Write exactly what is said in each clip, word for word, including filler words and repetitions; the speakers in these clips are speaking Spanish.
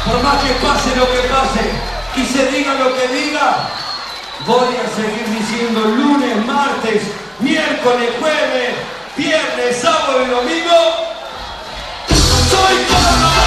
Por más que pase lo que pase y se diga lo que diga, voy a seguir diciendo lunes, martes, miércoles, jueves, viernes, sábado y domingo. ¡Soy Córdoba!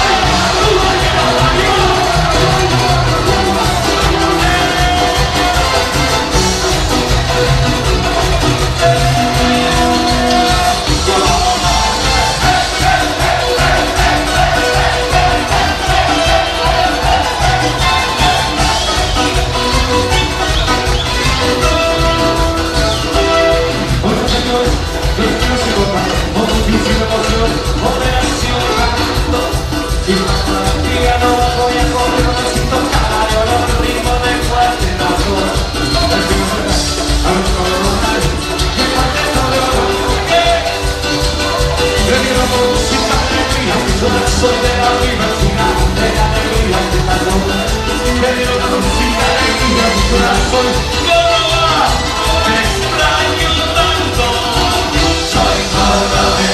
Soy de la universidad, de la alegría que pasó. Me dio la música, alegría, mi corazón. Córdoba, te extraño tanto. Soy Córdoba.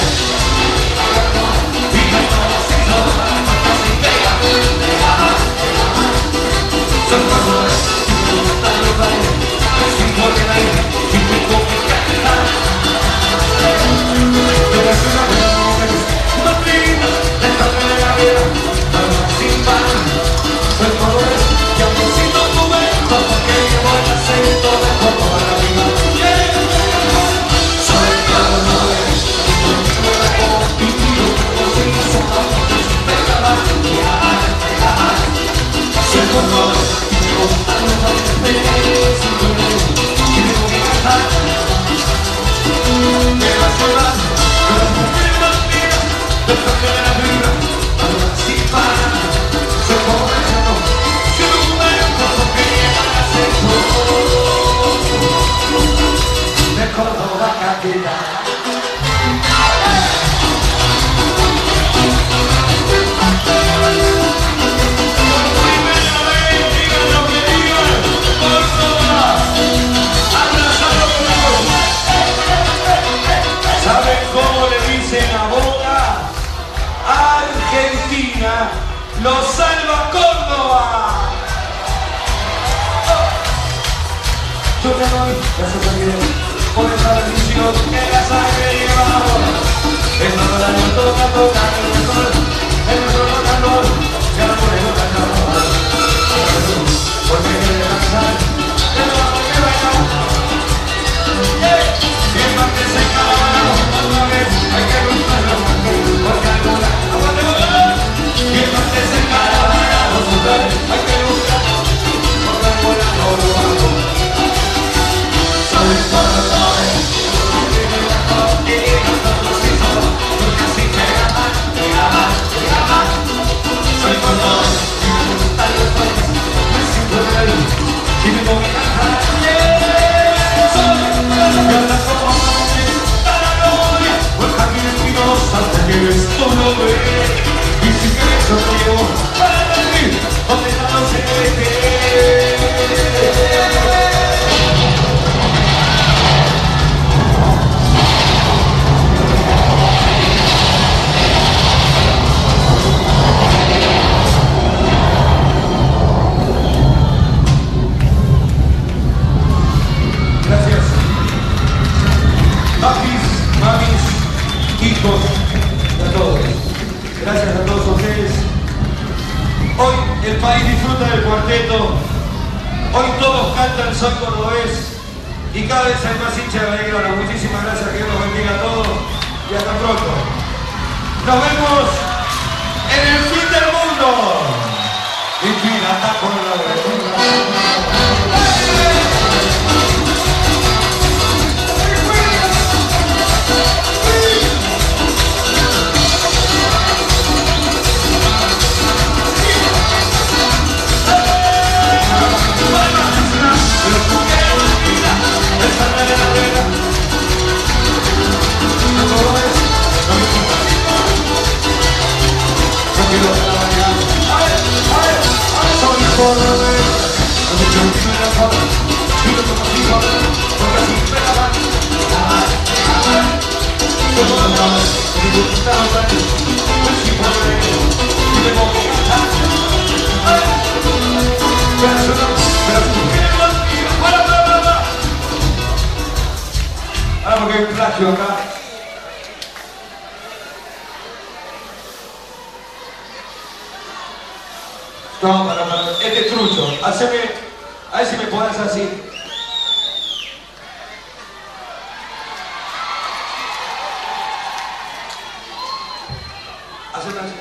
Y me conocido, casi pega, pega, pega. Soy Córdoba, y me gusta los bailes. Me siento bien ahí, y me coge cantar. Te voy a hacer una buena mujer, más linda. Sin pan, soy Córdoba y aunque sin documento, porque llevo el acento de Córdoba a la vida. Soy Córdoba, y yo como si no se pegaba, pegaba, pegaba. Soy Córdoba, y me gustan los bailes, sin dolor, y me voy a cantar. Me va a sonar, con las mujeres más mías, después de la vida. De Córdoba capital. Primera vez, digan lo que digan, Córdoba, abrazado. ¿Saben cómo le dicen a Boca? Argentina lo salva Córdoba. Yo te doy gracias a Dios por esa bendición que la sangre lleva ahora. Es todo el año toca, toca en el sol, en nuestro rock and roll, ya no podemos cantar. Porque quiere danzar, ya no vamos que bailar. Y el martes se acaba, otra vez hay que buscarlo, porque alguna agua de volar. Y el martes se acaba, otra vez hay que buscarlo, porque alguna agua de volar. Soy Córdoba, y no todos los hijos, porque así pegaba, pegaba, pegaba. Soy Córdoba, y me gustan los bailes, me siento rey, y me voy a cantar. Soy Córdoba, y anda como amantes, a la gloria, o el camino espinoso, hasta que esto lo ve. Y si quieres yo te llevo para Madrid, donde ya no se ve. Hijos, a todos, gracias a todos ustedes. Hoy el país disfruta del cuarteto, hoy todos cantan Soy Cordobés y cada vez hay más hinchas de Belgrano. Muchísimas gracias, que Dios los bendiga a todos y hasta pronto. Nos vemos en el fin del mundo. Y pirata por la verdad. Soy nació acá. No, para, para, este es trucho. Haceme, a ver si me pones así. Haceme así.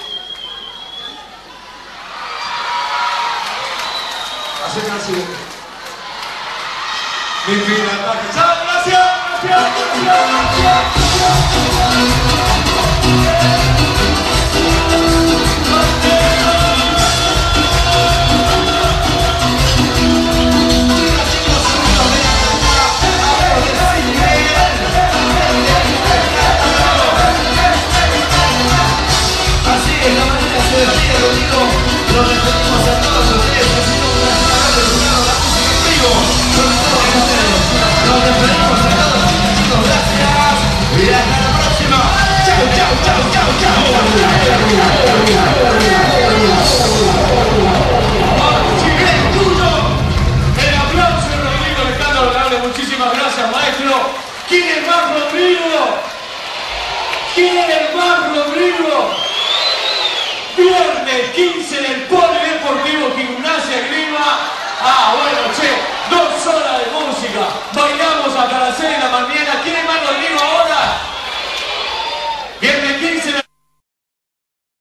Haceme así. Mi vida, chao, gracias, gracias, gracias, Nos despedimos a todos ustedes, que si no una semana de lugar la música en vivo, sobre todo ustedes. Nos despedimos a todos, chicos, gracias y hasta la próxima. Chau, chau, chau, chau, chau. ¡Chile tuyo! El aplauso de Rodrigo Alejandro Grande, muchísimas gracias, maestro. ¿Quién es más Rodrigo? ¿Quién es más Rodrigo? Viernes quince del pueblo.